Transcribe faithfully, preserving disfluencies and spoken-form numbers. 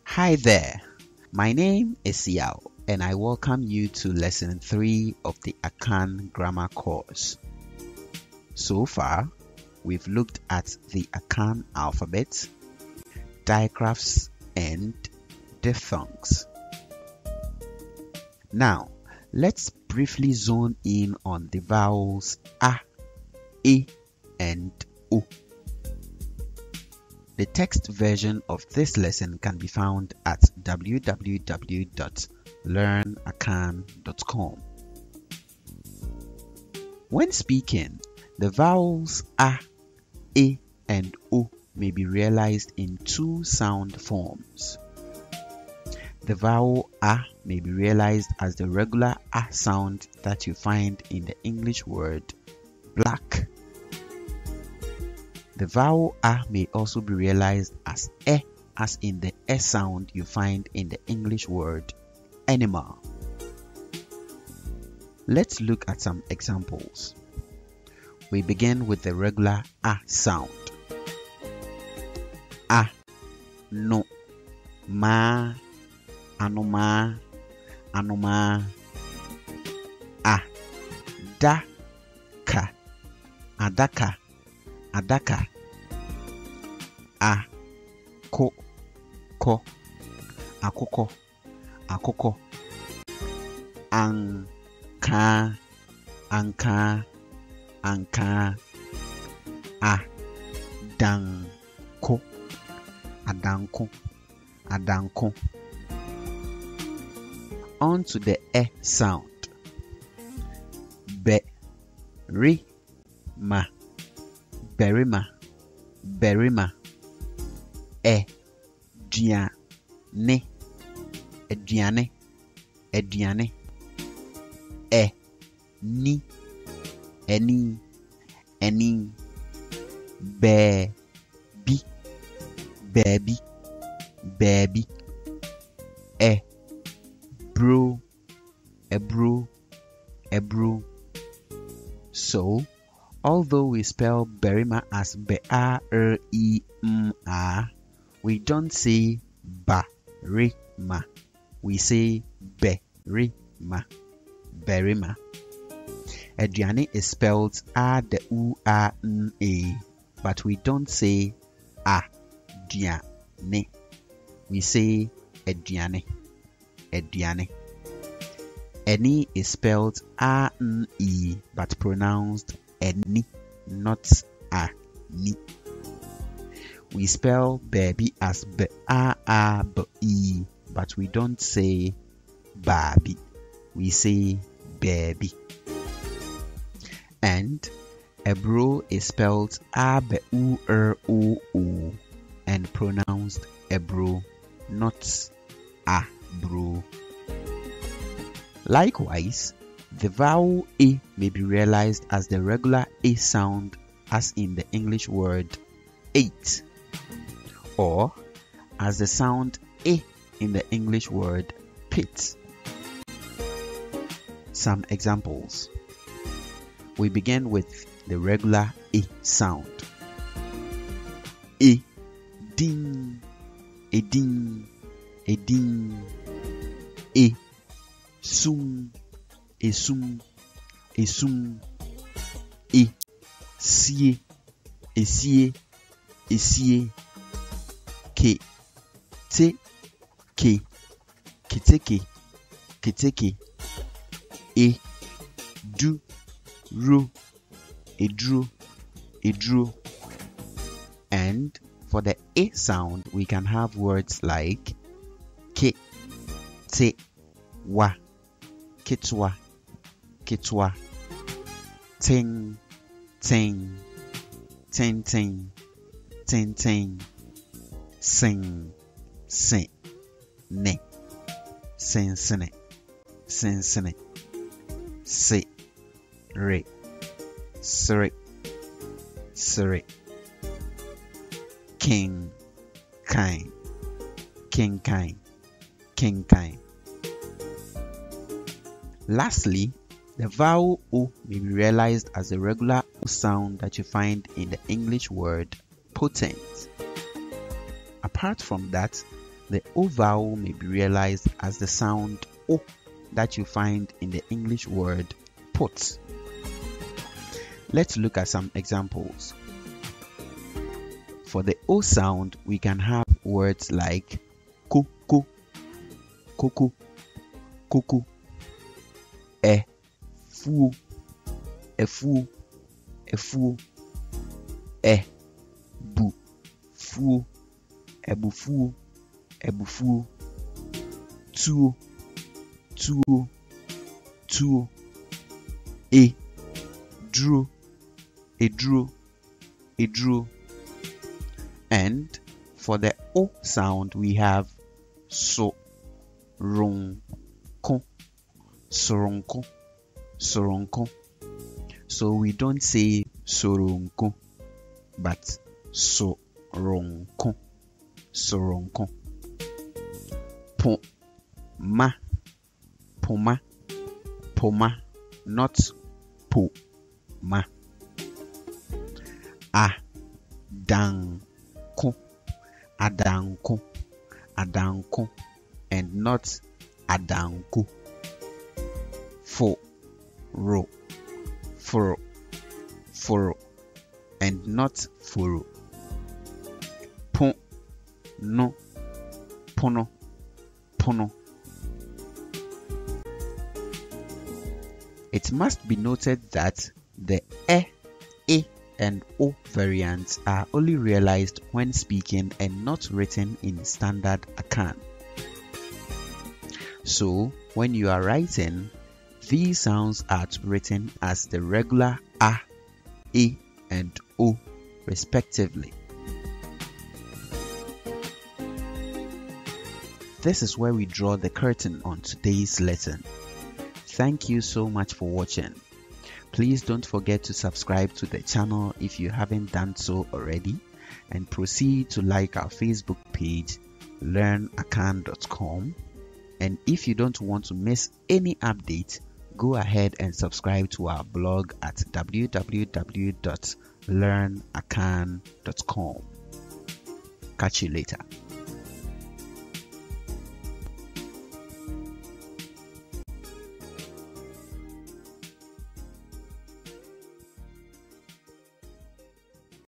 Hi there, my name is Yao and I welcome you to lesson three of the Akan grammar course. So far, we've looked at the Akan alphabet, digraphs and diphthongs. Now, let's briefly zone in on the vowels A, E and O. The text version of this lesson can be found at w w w dot learn akan dot com. When speaking, the vowels A, E, and O may be realized in two sound forms. The vowel A may be realized as the regular A sound that you find in the English word black. The vowel A may also be realized as E, as in the E sound you find in the English word animal. Let's look at some examples. We begin with the regular A sound. A, no, ma, anoma, anoma. A, da, ka, adaka, adaka. A, ko, ko, akoko, akoko. An, ka, anka, anka. A, dan, ko, adanko, adanko. On to the E sound. Be, ri, ma, berima, berima. E, dia, ne, ediane, ediane. E, ni, eni, eni. Be, bi, baby, baby. E, bro, ebro, ebro. So, although we spell berima as B-A-R-E-M-A, we don't say ba-ri-ma. We say be-ri-ma, berima. Ediane is spelled A-D-U-A-N-A, but we don't say a-dia-ne. We say ediane, ediane. Eni is spelled A-N-E, but pronounced eni, not a-ni. We spell baby as B-A-A-B-E, but we don't say baby. We say baby. And ebro is spelled A-B-U-R-O-O and pronounced ebro, not a-bro. Likewise, the vowel A may be realized as the regular A sound as in the English word eight, or as the sound A in the English word pit. Some examples. We begin with the regular A sound. E, ding, e ding, e ding. E, sum, e sum, e sum. E, sie, e sie, e sie. Ke, te, ke, keteke, keteke. E, du, ru, edru, edru. And for the A sound, we can have words like ke, te, wa, kitwa, kitwa. Ting, ting, ting, ting, ting, ting. Sing, sing, ne, sing, sing, sing, sing. Se, re, sre, sre. King, kind, king, kind, king, kind. Lastly, the vowel O may be realized as a regular O sound that you find in the English word potent. Apart from that, The O vowel may be realized as the sound O that you find in the English word put. Let's look at some examples. For the O sound, we can have words like kuku, kuku, kuku, e, fu, efu, efu, e, bu, fu, ebufu, ebufu, tu, tu, tu, e, dru, edru, edru. And for the O sound, we have so, ronko, soronko, soronko. So we don't say soronko, but soronko, soronko. Poma, poma, poma, not po-ma. Adanko, adanko, adanko, and not adanko. Foro, foro, foro, and not foro. Pon, no, pono, pono. It must be noted that the e, e, and o variants are only realized when speaking and not written in standard Akan. So, when you are writing, these sounds are written as the regular a, e, and o, respectively. This is where we draw the curtain on today's lesson. Thank you so much for watching. Please don't forget to subscribe to the channel if you haven't done so already, and proceed to like our Facebook page, learn akan dot com. And if you don't want to miss any update, go ahead and subscribe to our blog at w w w dot learn akan dot com. Catch you later.